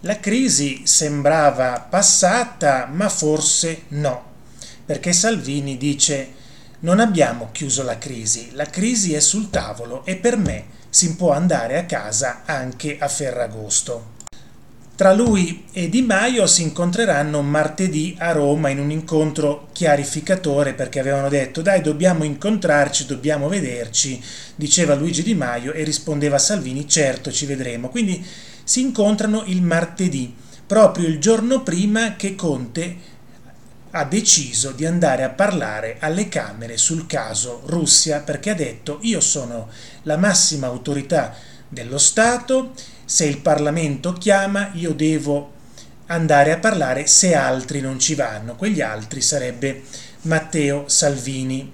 La crisi sembrava passata, ma forse no, perché Salvini dice: non abbiamo chiuso la crisi è sul tavolo e per me si può andare a casa anche a Ferragosto. Tra lui e Di Maio si incontreranno martedì a Roma in un incontro chiarificatore, perché avevano detto: dai, dobbiamo incontrarci, dobbiamo vederci, diceva Luigi Di Maio, e rispondeva Salvini: certo, ci vedremo. Quindi si incontrano il martedì, proprio il giorno prima che Conte ha deciso di andare a parlare alle Camere sul caso Russia, perché ha detto: io sono la massima autorità dello Stato, se il Parlamento chiama io devo andare a parlare se altri non ci vanno. Quegli altri sarebbe Matteo Salvini.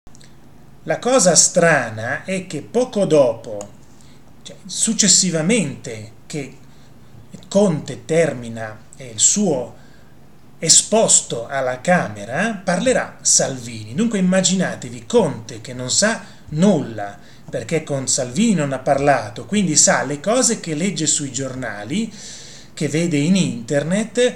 La cosa strana è che poco dopo, cioè successivamente che Conte termina il suo esposto alla Camera, parlerà Salvini. Dunque immaginatevi Conte che non sa nulla, perché con Salvini non ha parlato, quindi sa le cose che legge sui giornali, che vede in internet,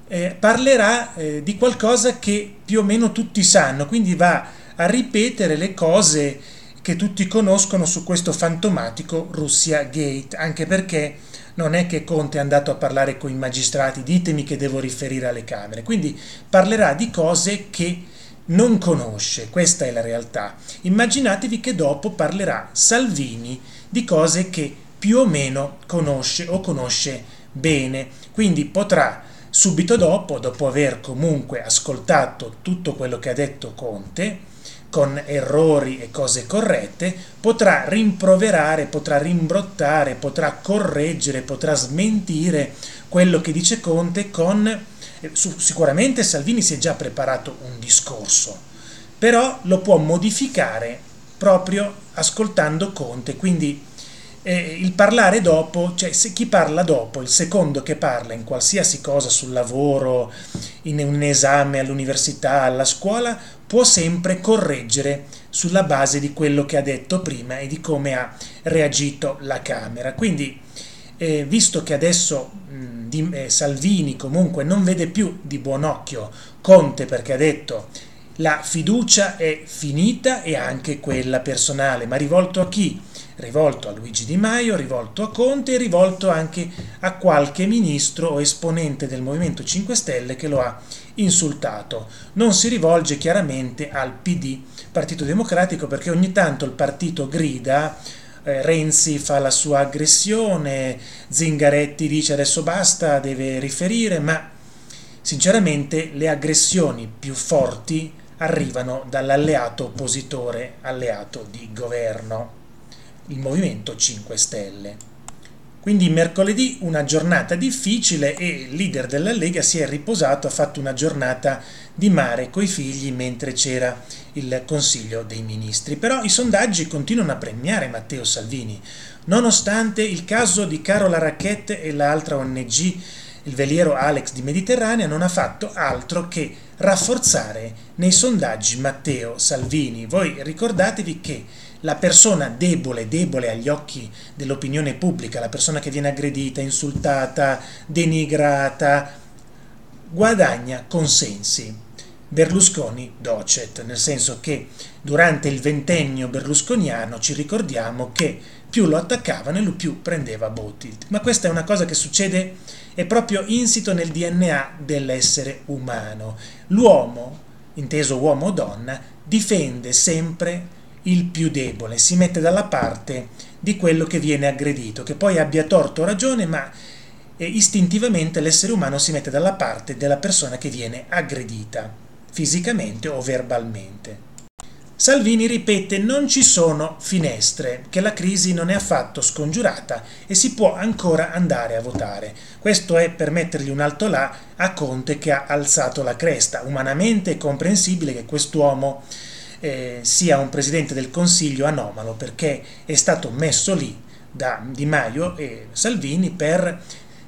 parlerà di qualcosa che più o meno tutti sanno, quindi va a ripetere le cose che tutti conoscono su questo fantomatico Russia Gate, anche perché non è che Conte è andato a parlare con i magistrati, ditemi che devo riferire alle Camere, quindi parlerà di cose che non conosce, questa è la realtà. Immaginatevi che dopo parlerà Salvini di cose che più o meno conosce o conosce bene, quindi potrà subito dopo aver comunque ascoltato tutto quello che ha detto Conte, con errori e cose corrette, potrà rimproverare, potrà rimbrottare, potrà correggere, potrà smentire quello che dice Conte con... Sicuramente Salvini si è già preparato un discorso, però lo può modificare proprio ascoltando Conte, quindi il parlare dopo, cioè se chi parla dopo, il secondo che parla in qualsiasi cosa sul lavoro, in un esame all'università, alla scuola, può sempre correggere sulla base di quello che ha detto prima e di come ha reagito la Camera. Quindi, visto che adesso Salvini comunque non vede più di buon occhio Conte, perché ha detto la fiducia è finita e anche quella personale, ma rivolto a chi? Rivolto a Luigi Di Maio, rivolto a Conte e rivolto anche a qualche ministro o esponente del Movimento 5 Stelle che lo ha insultato. Non si rivolge chiaramente al PD, Partito Democratico, perché ogni tanto il partito grida, Renzi fa la sua aggressione, Zingaretti dice adesso basta, deve riferire, ma sinceramente le aggressioni più forti arrivano dall'alleato oppositore, alleato di governo, il Movimento 5 Stelle. Quindi mercoledì una giornata difficile e il leader della Lega si è riposato, ha fatto una giornata di mare coi figli mentre c'era il Consiglio dei Ministri. Però i sondaggi continuano a premiare Matteo Salvini, nonostante il caso di Carola Rackete e l'altra ONG, il veliero Alex di Mediterranea, non ha fatto altro che rafforzare nei sondaggi Matteo Salvini. Voi ricordatevi che la persona debole agli occhi dell'opinione pubblica, la persona che viene aggredita, insultata, denigrata, guadagna consensi. Berlusconi docet, nel senso che durante il ventennio berlusconiano ci ricordiamo che più lo attaccavano e lui più prendeva voti. Ma questa è una cosa che succede, è proprio insito nel DNA dell'essere umano. L'uomo, inteso uomo o donna, difende sempre il più debole, si mette dalla parte di quello che viene aggredito, che poi abbia torto o ragione, ma istintivamente l'essere umano si mette dalla parte della persona che viene aggredita, fisicamente o verbalmente. Salvini ripete: non ci sono finestre, che la crisi non è affatto scongiurata e si può ancora andare a votare. Questo è per mettergli un alto là a Conte, che ha alzato la cresta. Umanamente è comprensibile che quest'uomo sia un presidente del Consiglio anomalo, perché è stato messo lì da Di Maio e Salvini per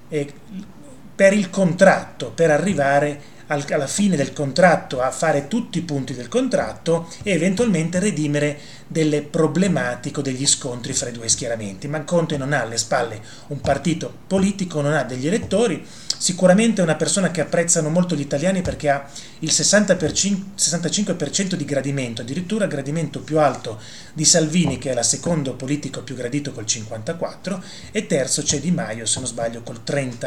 il contratto, per arrivare alla fine del contratto, a fare tutti i punti del contratto e eventualmente redimere delle problematiche o degli scontri fra i due schieramenti, ma Conte non ha alle spalle un partito politico, non ha degli elettori, sicuramente è una persona che apprezzano molto gli italiani perché ha il 65% di gradimento, addirittura gradimento più alto di Salvini, che è il secondo politico più gradito col 54, e terzo c'è Di Maio, se non sbaglio, col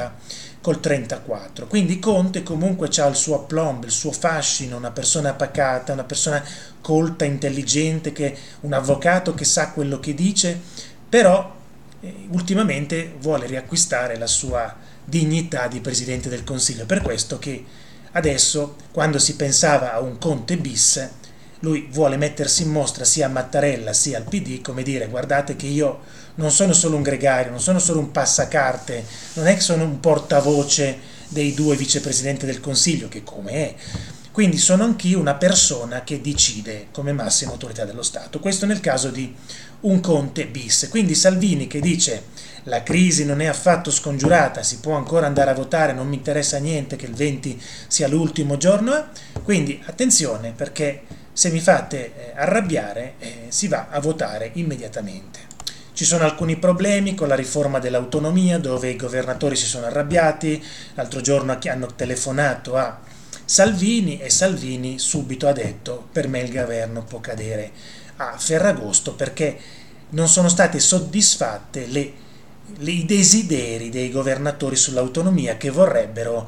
34. Quindi Conte comunque ha il suo aplomb, il suo fascino, una persona pacata, una persona colta, intelligente, un avvocato che sa quello che dice, però ultimamente vuole riacquistare la sua dignità di Presidente del Consiglio. Per questo che adesso, quando si pensava a un Conte bis, lui vuole mettersi in mostra sia a Mattarella sia al PD, come dire: guardate che io non sono solo un gregario, non sono solo un passacarte, non è che sono un portavoce dei due vicepresidenti del Consiglio, che come è. Quindi sono anch'io una persona che decide come massima autorità dello Stato. Questo nel caso di un Conte bis. Quindi Salvini, che dice: la crisi non è affatto scongiurata, si può ancora andare a votare, non mi interessa niente che il 20 sia l'ultimo giorno, quindi attenzione, perché se mi fate arrabbiare si va a votare immediatamente. Ci sono alcuni problemi con la riforma dell'autonomia, dove i governatori si sono arrabbiati. L'altro giorno hanno telefonato a Salvini e Salvini subito ha detto: per me il governo può cadere a Ferragosto, perché non sono state soddisfatte i desideri dei governatori sull'autonomia, che vorrebbero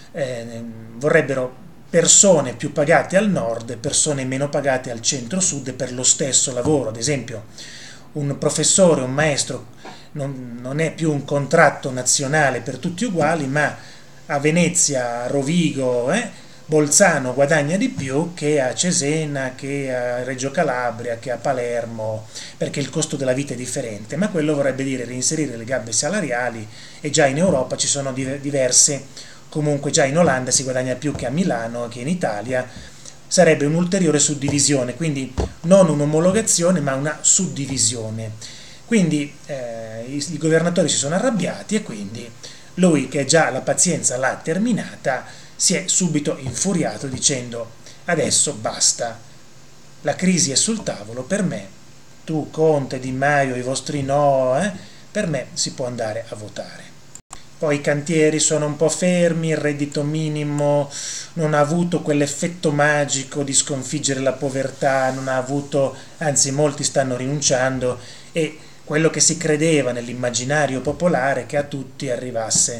persone più pagate al nord e persone meno pagate al centro-sud per lo stesso lavoro. Ad esempio, un professore, un maestro non è più un contratto nazionale per tutti uguali, ma a Venezia, a Rovigo, Bolzano guadagna di più che a Cesena, che a Reggio Calabria, che a Palermo, perché il costo della vita è differente, ma quello vorrebbe dire reinserire le gabbie salariali, e già in Europa ci sono diverse, comunque già in Olanda si guadagna più che a Milano, che in Italia. Sarebbe un'ulteriore suddivisione, quindi non un'omologazione ma una suddivisione. Quindi i governatori si sono arrabbiati, e quindi lui, che già la pazienza l'ha terminata, si è subito infuriato dicendo: adesso basta, la crisi è sul tavolo, per me, tu Conte, Di Maio, i vostri no, per me si può andare a votare. Poi i cantieri sono un po' fermi, il reddito minimo non ha avuto quell'effetto magico di sconfiggere la povertà, non ha avuto, anzi molti stanno rinunciando, e quello che si credeva nell'immaginario popolare, che a tutti arrivasse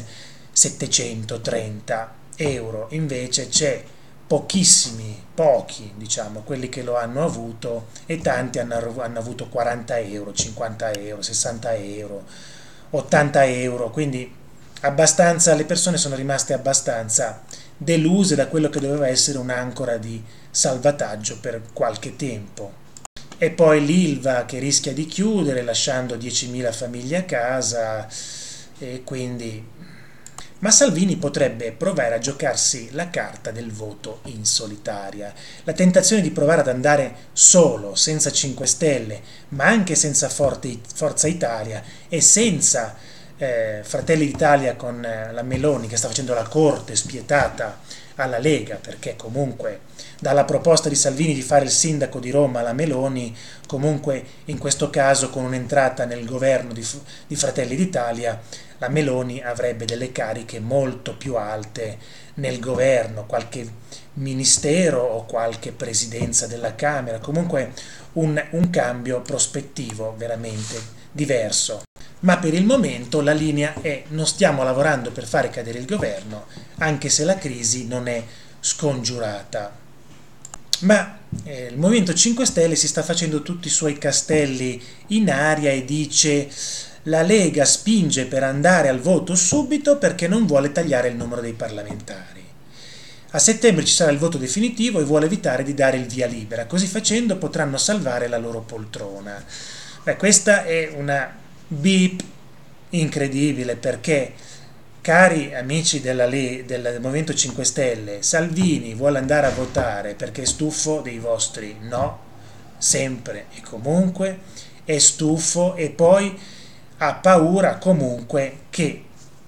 730 euro, invece c'è pochi, diciamo, quelli che lo hanno avuto, e tanti hanno avuto 40 euro, 50 euro, 60 euro, 80 euro, quindi le persone sono rimaste abbastanza deluse da quello che doveva essere un'ancora di salvataggio per qualche tempo. E poi l'Ilva, che rischia di chiudere lasciando 10.000 famiglie a casa, e quindi... Ma Salvini potrebbe provare a giocarsi la carta del voto in solitaria. La tentazione di provare ad andare solo, senza 5 Stelle, ma anche senza Forza Italia e senza Fratelli d'Italia con la Meloni, che sta facendo la corte spietata alla Lega, perché comunque dalla proposta di Salvini di fare il sindaco di Roma alla Meloni, comunque in questo caso con un'entrata nel governo di Fratelli d'Italia, la Meloni avrebbe delle cariche molto più alte nel governo, qualche ministero o qualche presidenza della Camera, comunque un cambio prospettivo veramente diverso. Ma per il momento la linea è: non stiamo lavorando per fare cadere il governo, anche se la crisi non è scongiurata. Ma il Movimento 5 Stelle si sta facendo tutti i suoi castelli in aria e dice: la Lega spinge per andare al voto subito perché non vuole tagliare il numero dei parlamentari. A settembre ci sarà il voto definitivo e vuole evitare di dare il via libera, così facendo potranno salvare la loro poltrona. Questa è una beep incredibile, perché, cari amici del Movimento 5 Stelle, Salvini vuole andare a votare perché è stufo dei vostri no, sempre e comunque, è stufo, e poi ha paura comunque che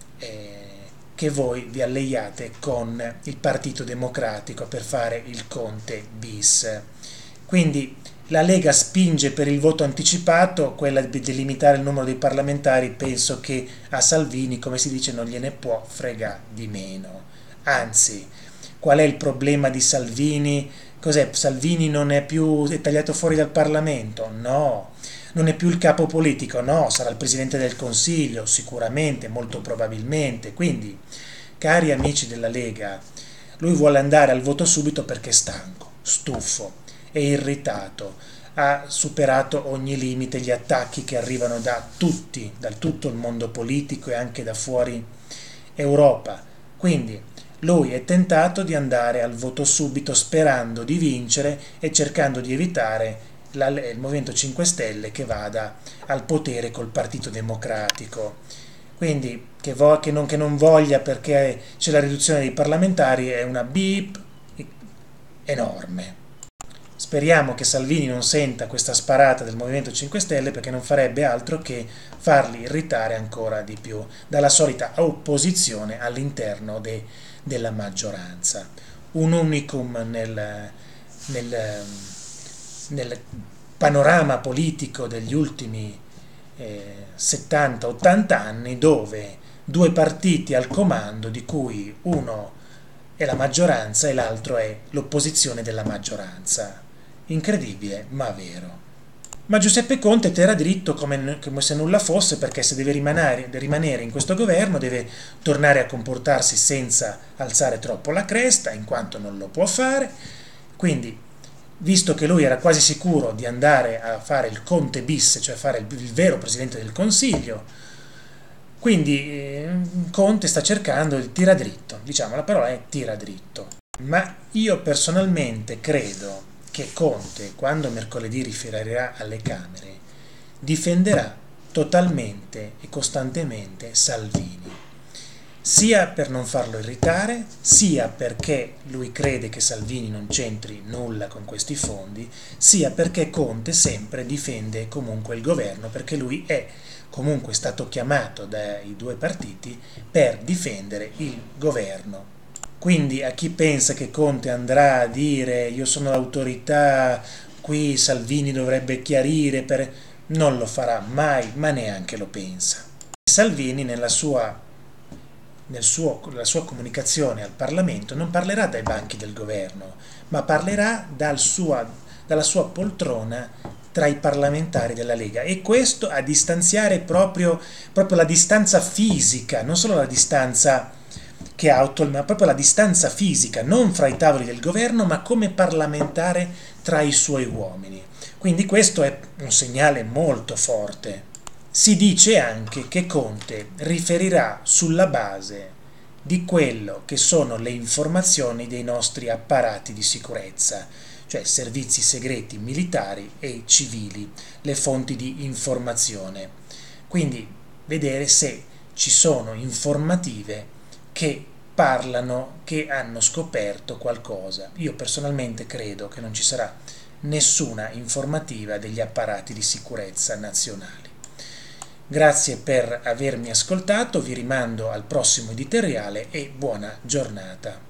voi vi alleiate con il Partito Democratico per fare il Conte bis. Quindi La Lega spinge per il voto anticipato, quella di limitare il numero dei parlamentari, penso che a Salvini, come si dice, non gliene può frega di meno. Anzi, qual è il problema di Salvini? Cos'è? Salvini non è più è tagliato fuori dal Parlamento? No. Non è più il capo politico? No, sarà il Presidente del Consiglio, sicuramente, molto probabilmente. Quindi, cari amici della Lega, lui vuole andare al voto subito perché è stanco, stufo, è irritato, ha superato ogni limite, gli attacchi che arrivano da tutti, da tutto il mondo politico e anche da fuori Europa. Quindi lui è tentato di andare al voto subito sperando di vincere e cercando di evitare il Movimento 5 Stelle che vada al potere col Partito Democratico. Quindi che non voglia perché c'è la riduzione dei parlamentari è una beep enorme. Speriamo che Salvini non senta questa sparata del Movimento 5 Stelle perché non farebbe altro che farli irritare ancora di più dalla solita opposizione all'interno della maggioranza. Un unicum nel, nel panorama politico degli ultimi 70-80 anni, dove due partiti al comando, di cui uno è la maggioranza e l'altro è l'opposizione della maggioranza. Incredibile, ma vero. Ma Giuseppe Conte terrà dritto come se nulla fosse, perché se deve rimanere in questo governo deve tornare a comportarsi senza alzare troppo la cresta, in quanto non lo può fare. Quindi, visto che lui era quasi sicuro di andare a fare il Conte bis, cioè fare il vero Presidente del Consiglio, quindi Conte sta cercando il tira dritto, diciamo la parola è tira dritto. Ma io personalmente credo che Conte, quando mercoledì riferirà alle Camere, difenderà totalmente e costantemente Salvini, sia per non farlo irritare, sia perché lui crede che Salvini non c'entri nulla con questi fondi, sia perché Conte sempre difende comunque il governo, perché lui è comunque stato chiamato dai due partiti per difendere il governo. Quindi a chi pensa che Conte andrà a dire io sono l'autorità, qui Salvini dovrebbe chiarire, non lo farà mai, ma neanche lo pensa. Salvini nella sua comunicazione al Parlamento non parlerà dai banchi del governo, ma parlerà dalla sua poltrona tra i parlamentari della Lega, e questo a distanziare proprio la distanza fisica, non solo la distanza che ha ma proprio la distanza fisica, non fra i tavoli del governo, ma come parlamentare tra i suoi uomini. Quindi questo è un segnale molto forte. Si dice anche che Conte riferirà sulla base di quello che sono le informazioni dei nostri apparati di sicurezza, cioè servizi segreti militari e civili, le fonti di informazione. Quindi vedere se ci sono informative che parlano, che hanno scoperto qualcosa. Io personalmente credo che non ci sarà nessuna informativa degli apparati di sicurezza nazionali. Grazie per avermi ascoltato, vi rimando al prossimo editoriale e buona giornata.